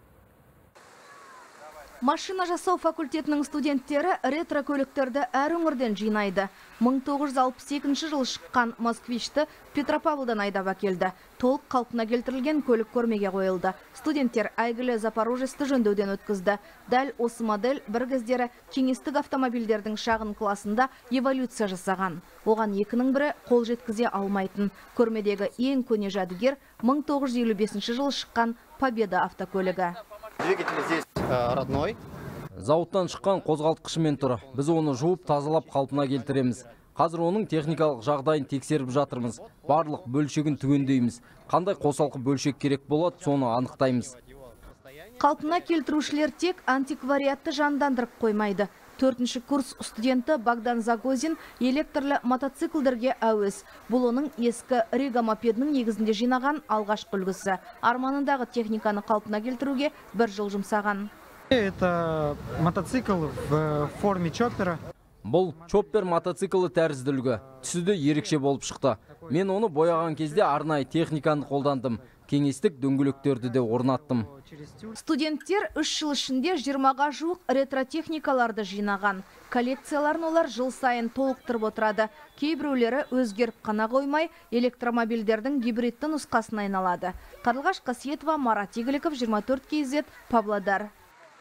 Speaker 26: Машина жасау факультетінің студенттері ретро көліктерді әр өңірден жинайды. мың тоғыз жүз алпыс екінші жылы шыққан Москвичті Петропавлдан айдап әкелді. Толық қалпына келтірілген көлік көрмеге қойылды. Студенттер әйгілі Запорожецті жөндеуден өткізді. Дәл осы модель бір кездері кеңестік автомобильдердің шағын классында эволюция жасаған. Оған екінің бірі қол жеткізе алмайтын. Көрмедегі ең көне жәдігер мың тоғыз жүз елу бесінші жылы шыққан Победа автокөлігі.
Speaker 27: Двигатель здесь родной.
Speaker 16: Зауыттан шыққан қозғалтқышымен тұр. Біз оны жуып тазалап қалпына келтіреміз. Қазір оның техникалық жағдайын тексеріп жатырмыз. Барлық бөлшегін түгендейміз. Қандай қосалқы бөлшек керек болады, соны анықтаймыз.
Speaker 26: Қалпына келтірушілер тек антиквариатты жандандырып қоймайды. төртінші курс студенті Богдан Загозин электрлі мотоциклдерге әуес. Бұл оның ескі Рига мопедінің негізінде жинаған алғашқы үлгісі. Арманындағы техниканы қалпына келтіруге бір жыл жұмсаған.
Speaker 3: Это мотоцикл в форме чоппера.
Speaker 10: Бұл чоппер мотоциклы тәрізді үлгі. Түсі де ерекше болып шықты. Мен оны бояған кезде арнайы техниканы қолдандым. Кеңестік дөңгелектерді де орнаттым.
Speaker 26: Студенттер үш жыл ішінде жиырмаға жуық ретротехникаларды жинаған. Коллекцияларын олар жыл сайын толықтырып отырады. Кейбіреулері өзгеріп қана қоймай, электромобильдердің гибридті нұсқасына айналады. Қарлығаш Қасиетова, Марат Игіліков, жиырма төрт кей зет, Павлодар.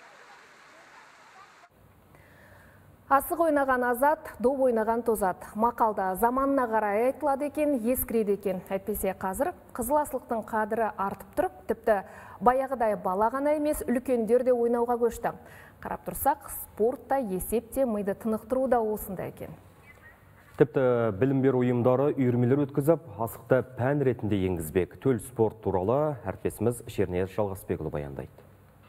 Speaker 2: Асық ойнаған азат, доп ойнаған тозат. Мақалда заманына қарай айтылады екен, ескіреді екен. Әйтпесе қазір қызыл асылықтың қадірі артып тұрып, тіпті баяғыдай бала ғана емес, үлкендер де ойнауға көшті. Қарап тұрсақ, спортта, есепте, миды тынықтыру да осында екен.
Speaker 1: Тіпті білім беру ұйымдары үйірмелер өткізіп, асықты пән ретінде енгізбек. Төл спорт туралы әріптесіміз Шернияз Жалғасбекұлы баяндайды.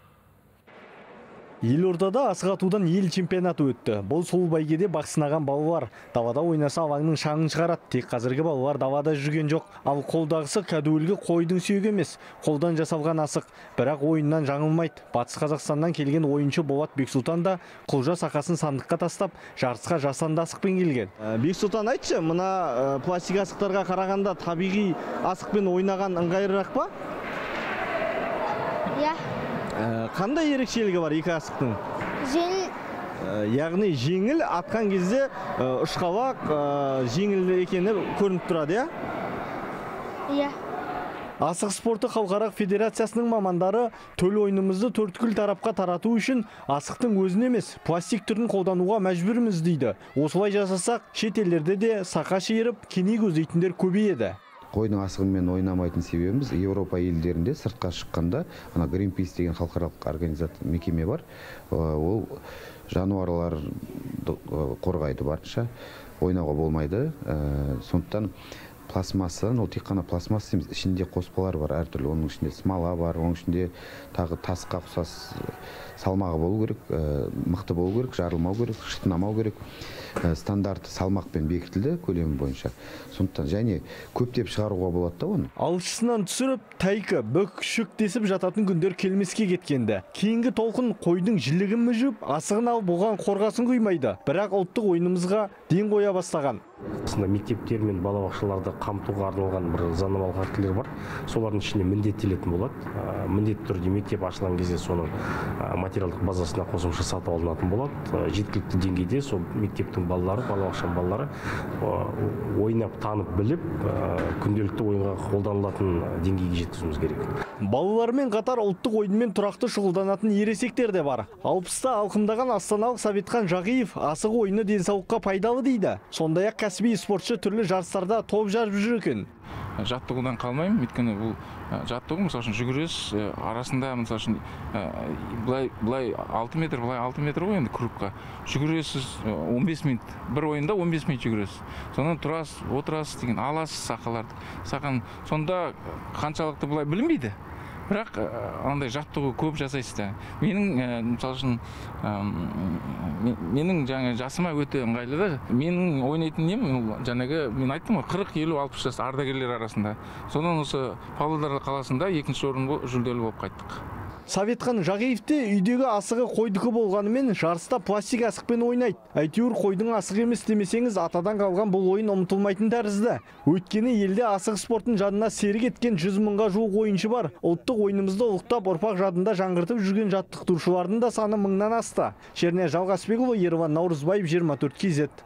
Speaker 11: Елордада асық атудан ел чемпионаты өтті. Бұл сол бәйгеде бақ сынаған балалар. Давада ойнаса алаңның шаңын шығарады. Тек қазіргі балалар давада жүрген жоқ. Ал қолдағысы кәдуілгі қойдың сүйегі емес. Қолдан жасалған асық. Бірақ ойыннан жаңылмайды. Батыс Қазақстаннан келген ойыншы Болат Бексұлтан да құлжа сақасын сандыққа тастап, жарысқа жасанды асықпен келген. Бексұлтан, айтшы, мына пластик асықтарға қарағанда табиғи асықпен ойнаған ыңғайлырақ па?
Speaker 13: Иә.
Speaker 11: Қандай ерекшелігі бар екі асықтың?
Speaker 13: Жеңіл.
Speaker 11: Яғни жеңіл, атқан кезде ұшқалақ жеңіл екені көрініп тұрады, иә?
Speaker 13: Иә.
Speaker 11: Асық спорты халықаралық федерациясының мамандары төл ойынымызды төрткүл тарапқа тарату үшін асықтың өзін емес, пластик түрін қолдануға мәжбүрміз дейді. Осылай жасасақ, шет елдерде де сақа шиырып, кене көздейтіндер көбейеді.
Speaker 14: Қойдың асығымен ойнамайтын себебіміз Еуропа елдерінде сыртқа шыққанда, ана Greenpeace деген халықаралық организация мекеме бар. Ол жануарлар қорғайды барынша, ойнауға болмайды. Сондықтан пластмассан, ол тек қана пластмасса емес, ішінде қоспалар бар әртүрлі. Оның ішінде смола бар, оның ішінде тағы тасқа ұқсас салмағы болу керек, мықты болу керек, жарылмау керек, шытынамау керек. Стандарты салмақпен бекітілді көлемі бойынша. Сондықтан және көптеп шығаруға болады да оны.
Speaker 11: Алшысынан түсіріп, тайқы, бүк, шүк десіп жататын күндер келмеске кеткенді. Кейінгі толқын қойдың жілігін мүжіп, асығын алып болған қорғасын құймайды. Бірақ ұлттық ойынымызға ден қоя бастаған.
Speaker 15: Мектептер мен балабақшаларды қамтуға арналған бір заңнамалық актілер бар. Солардың ішінде міндеттелетін болады. Міндетті түрде мектеп ашылған кезде соның материалдық базасына қосымша сатып алынатын болады. Жеткілікті деңгейде сол мектептің балалары, балабақшаның балалары ойнап, танып, біліп, күнделікті ойынға қолданылатын деңгейге жеткізуіміз керек.
Speaker 11: Балалармен қатар ұлттық ойынмен тұрақты шұғылданатын ересектер де бар. Алпыста алқымдаған астаналық Сабитхан Жағиев асық ойыны денсаулыққа пайдалы дейді. Сондай-ақ кәсіби спортшы түрлі жарыстарда топ жарып жүр екен.
Speaker 18: Жаттығудан қалмаймын, өйткені бұл жаттығу, мысалы үшін жүгіресіз, арасында мысалы үшін былай алты метр, былай алты метр ғой енді кругқа. Жүгіресіз он бес минут, бір ойында он бес минут жүгіресіз. Сонан тұрасыз, отырасыз деген, аласыз сақаларды. Сақан сонда қаншалықты былай білінбейді. Бірақ андай жаттығу көп жасайсыз да. Менің мысалы үшін менің жаңа жасыма өте ыңғайлы да. Менің ойнайтын нем жаңағы мен айттым ғой қырық елу алпыс жас ардагерлер арасында. Содан осы Павлодар қаласында екінші орын жүлделі болып қайттық.
Speaker 11: Сабитхан Жағиевте үйдегі асығы қойдығы болғанымен жарыста пластик асықпен ойнайды. Әйтеуір қойдың асығы емес демесеңіз, атадан қалған бұл ойын ұмытылмайтын тәрізді. Өйткені елде асық спортын жадына серік еткен жүз мыңға жуық ойыншы бар. Ұлттық ойынымызды ұлықтап ұрпақ жадында жаңғыртып жүрген жаттықтырушылардың да саны мыңнан асты. Шернияз Жалғасбекұлы, Ереван Наурызбаев, жиырма төрт кей зет.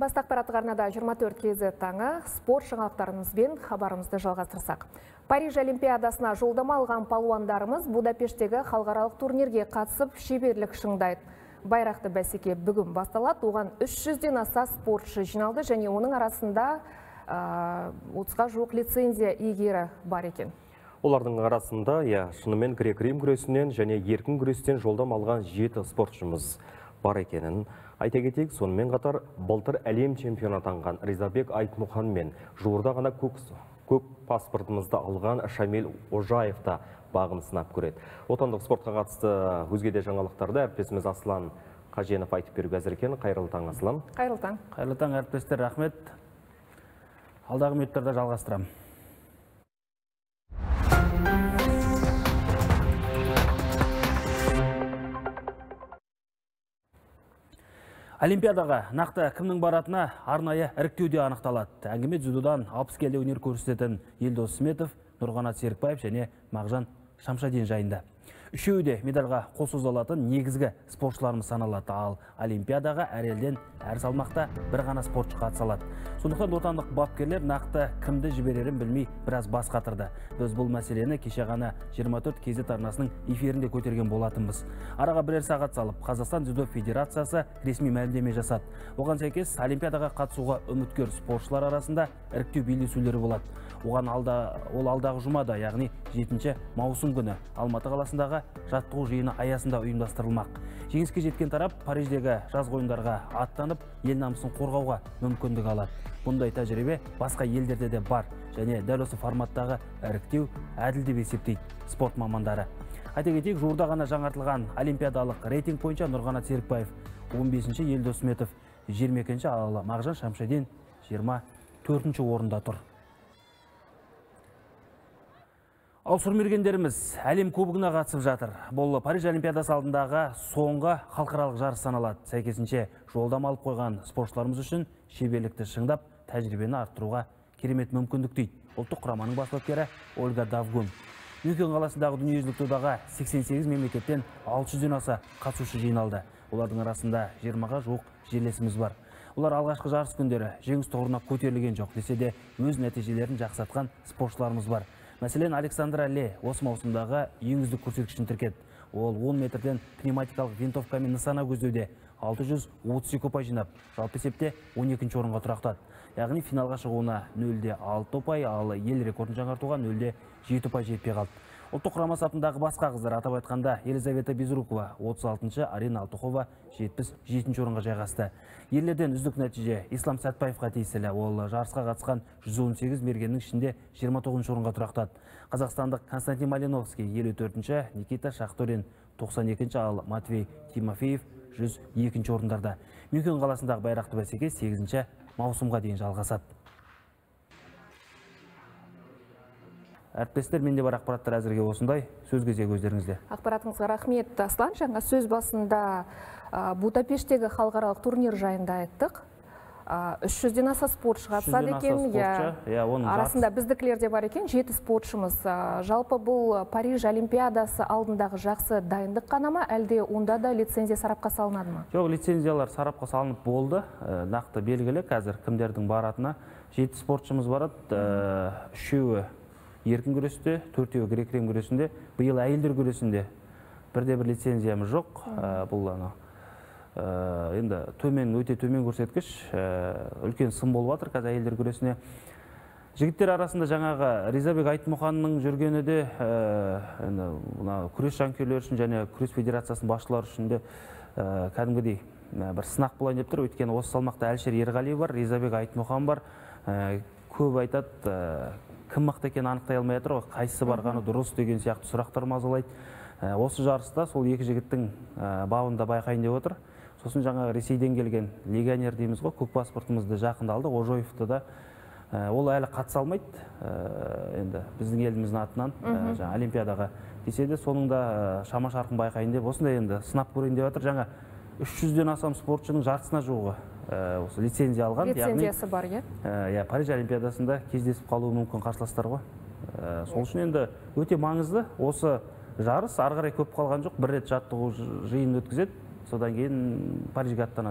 Speaker 2: Басты ақпараттық арнада жиырма төрт кз таңы спорт жаңалықтарымызбен хабарымызды жалғастырсақ. Париж Олимпиадасына жолдама алған палуандарымыз Будапешттегі халықаралық турнирге қатысып шеберлік шыңдайды. Байрақты бәсеке бүгін басталады. Оған үш жүзден аса спортшы жиналды және оның арасында отызға жуық лицензия иегері бар екен.
Speaker 1: Олардың арасында, я, шынымен грек-рим күресінен және еркін күрестен жолдам алған жеті спортшымыз бар екенін айта кетейік. Сонымен қатар былтыр әлем чемпионы атанған Ризабек Айтмұхан мен жуырда ғана көк, көк паспортымызды алған Шамил Ожаев та бағын сынап көреді. Отандық спортқа қатысты өзге де жаңалықтарды әріптесіміз Аслан Қаженов айтып беруге әзір екен. Қайырлы таң, Аслан.
Speaker 2: Қайырлы таң.
Speaker 12: Қайырлы таң, әріптестер, рахмет. Алдағы минуттарда жалғастырам. Олимпиадаға нақты кімнің баратына арнайы іріктеуде анықталады. Әңгіме дзюдодан алпыс келіде өнер көрсететін Елдос Сметов, Нұрғанат Серікбаев және Мағжан Шамшадин жайында. Үшеуі де медальға қол соза алатын негізгі спортшыларымыз саналады. Ал Олимпиадаға әр елден әр салмақта бір ғана спортшы қатыса алады. Сондықтан отандық бапкерлер нақты кімді жіберерін білмей біраз бас қатырды. Біз бұл мәселені кеше ғана жиырма төрт кз арнасының эфирінде көтерген болатынбыз. Араға бірер сағат салып, Қазақстан дзюдо федерациясы ресми мәлімдеме жасады. Оған сәйкес Олимпиадаға қатысуға үміткер спортшылар арасында іріктеу белдесулері болады. Оған алда, ол алдағы жұмада, яғни жетінші маусым күні Алматы қаласындағы жаттығу жиыны аясында ұйымдастырылмақ. Жеңіске жеткен тарап Париждегі жазғы ойындарға аттанып, ел намысын қорғауға мүмкіндік алады. Бұндай тәжірибе басқа елдерде де бар және дәл осы форматтағы іріктеу әділ деп есептейді спорт мамандары. Айта кетейік, жуырда ғана жаңартылған олимпиадалық рейтинг бойынша Нұрғанат Серікбаев он бесінші, Елдос Сметов жиырма екінші, ал Мағжан Шамшадин жиырма төртінші орында тұр. Ал сұрмергендеріміз әлем кубогына қатысып жатыр. Бұл Париж Олимпиадасы алдындағы соңғы халықаралық жарыс саналады. Сәйкесінше жолдама алып қойған спортшыларымыз үшін шеберлікті шыңдап, тәжірибені арттыруға керемет мүмкіндік дейді ұлттық құраманың бас бапкері Ольга Давгун. Мюнхен қаласындағы дүниежүзілік додаға сексен сегіз мемлекеттен алты жүзден аса қатысушы жиналды. Олардың арасында жиырмаға жуық жерлесіміз бар. Олар алғашқы жарыс күндері жеңіс тұғырына көтерілген жоқ, десе де өз нәтижелерін жақсартқан спортшыларымыз бар. Мәселен, Александра Ле осы маусымдағы ең үздік көрсеткішін тіркеді. Ол он метрден пневматикалық винтовкамен нысана көздеуде алты жүз отыз екі ұпай жинап, жалпы есепте он екінші орынға тұрақтады. Яғни финалға шығуына нөлде алты ұпай, ал ел рекордын жаңартуға нөлде жеті ұпай жетпей қалды. Ұлттық құрама сапындағы басқа қыздар, атап айтқанда Елизавета Безрукова отыз алтыншы, Арина Алтухова жетпіс жетінші орынға жайғасты. Ерлерден үздік нәтиже Ислам Сәтбаевқа тиесілі. Ол жарысқа қатысқан жүз он сегіз мергеннің ішінде жиырма тоғызыншы орынға тұрақтады. Қазақстандық Константин Малиновский елу төртінші, Никита Шахторин тоқсан екінші, ал Матвей Тимофеев жүз екінші орындарда. Мюнхен қаласындағы байрақты бәсеке сегізінші маусымға дейін жалғасады. Әріптестер, менде бар ақпараттар әзірге осындай. Сөз кезегі өздеріңізде.
Speaker 2: Ақпаратыңызға рахмет, Аслан. Жаңа сөз басында Будапешттегі халықаралық турнир жайында айттық. үш жүзден аса спортшы қатысады екен. Арасында біздікілер де бар екен, жеті спортшымыз. Жалпы бұл Париж Олимпиадасы алдындағы жақсы дайындық қана ма, әлде онда да лицензия сарапқа салынады ма?
Speaker 12: Жоқ, лицензиялар сарапқа салынып болды. Нақты белгілі, қазір кімдердің баратына. Жеті спортшымыз барады, үшеуі еркін күресте, төртеуі грек-рим күресінде. Биыл әйелдер күресінде бірде бір лицензиямыз жоқ. Бұл енді төмен, өте төмен көрсеткіш, үлкен сын болып жатыр қазір әйелдер күресіне. Жігіттер арасында жаңағы Ризабек Айтмұханның жүргені де күрес жанкүйерлері үшін және күрес федерациясының басшылары үшін де кәдімгідей бір сынақ болайын деп тұр. Өйткені осы салмақта Әлшер Ерғали бар, Ризабек Айтмұхан бар. Көп айтады, кім мықты екенін анықтай алмай жатыр, қайсысы барғаны дұрыс деген сияқты сұрақтар мазалайды. Осы жарыста сол екі жігіттің бауында байқайын деп отыр. Сосын жаңа Ресейден келген легионер дейміз ғой, көк паспортымызды жақында алды, Ожоевты да. Ол әлі қатыса алмайды, енді біздің еліміздің атынан Олимпиадаға десе де, соның да шама шарқын байқайын деп, осындай енді сынап көрейін деп отыр. Жаңа үш жүзден астам спортшының жартысына жуығы осы лицензия алған.
Speaker 2: Лицензиясы бар,
Speaker 12: иә? Париж Олимпиадасында кездесіп қалуы мүмкін қарсыластар ғой. Сол үшін енді өте маңызды. Осы жарыс ары қарай көп қалған жоқ, бір рет жаттығу жиынын өткізеді, содан кейін Парижге аттанады.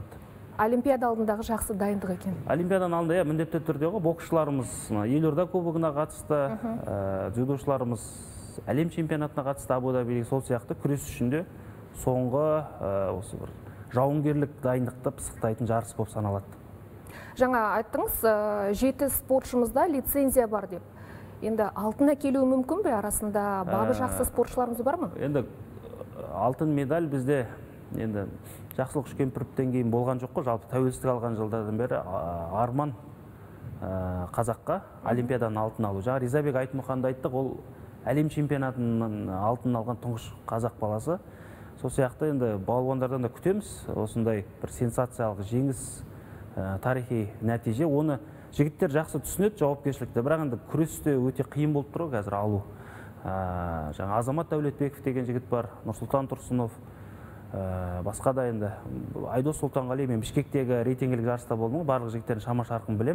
Speaker 2: Олимпиада алдындағы жақсы дайындық екен.
Speaker 12: Олимпиаданың алдында иә, міндетті түрде ғой, боксшыларымыз елорда кубогына қатысты, дзюдошыларымыз әлем чемпионатына қатысты Абу-Дабиге, сол сияқты күрес үшін де соңғы осы бір жауынгерлік дайындықты пысықтайтын жарыс болып саналады.
Speaker 2: Жаңа айттыңыз, жеті спортшымызда лицензия бар деп. Енді алтын әкелуі мүмкін бе? Арасында бабы жақсы спортшыларымыз бар ма?
Speaker 12: Енді алтын медаль бізде енді Жақсылық Үшкемпіровтен кейін болған жоқ қой, жалпы тәуелсіздік алған жылдардан бері арман қазаққа Олимпиаданың алтын алу. Жаңа Ризабек Айтмұханды айттық, ол әлем чемпионатының алтын алған тұңғыш қазақ баласы. Сол сияқты енді балуандардан да күтеміз осындай бір сенсациялық жеңіс, тарихи нәтиже. Оны жігіттер жақсы түсінеді, жауапкершілікті, бірақ енді күресте өте қиын болып тұр қазір алу. Жаңа Азамат Дәулетбеков деген жігіт бар, Нұрсұлтан Тұрсынов, басқа да енді Айдос Сұлтанғали, мен Бішкектегі рейтингілік жарыста болдым, барлық жігіттердің шама шарқын білем.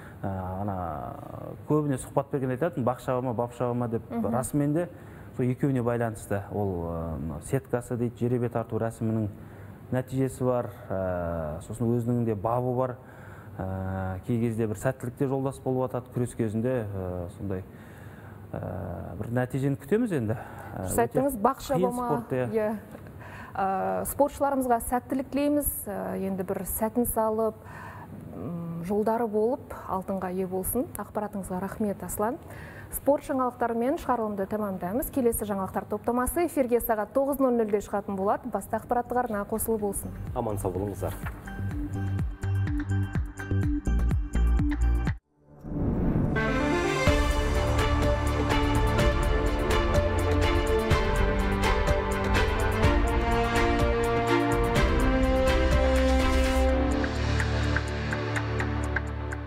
Speaker 12: Көбіне сұхбат берген айтатын, бақшабама, бапшабама деп, расымен де сол екеуіне байланысты. Ол сеткасы дейді, жеребе тарту рәсімінің нәтижесі бар, сосын өзінің де бабы бар. Кей кезде бір сәттілікте жолдас болып атады, күрес кезінде сондай бір нәтижені күтеміз енді.
Speaker 2: Сәттіңіз бақшабама. Спортшыларымызға сәттілік тілейміз, енді бір сәтін салып, жолдары болып, алтынға ие болсын. Ақпаратыңызға рахмет, Аслан. Спорт жаңалықтарымен шығарылымды тәмамдаймыз. Келесі жаңалықтар топтамасы эфирге сағат тоғыз нөл нөлде шығатын болады. Баста ақпараттық арна қосылып болсын.
Speaker 1: Аман сау болыңыздар.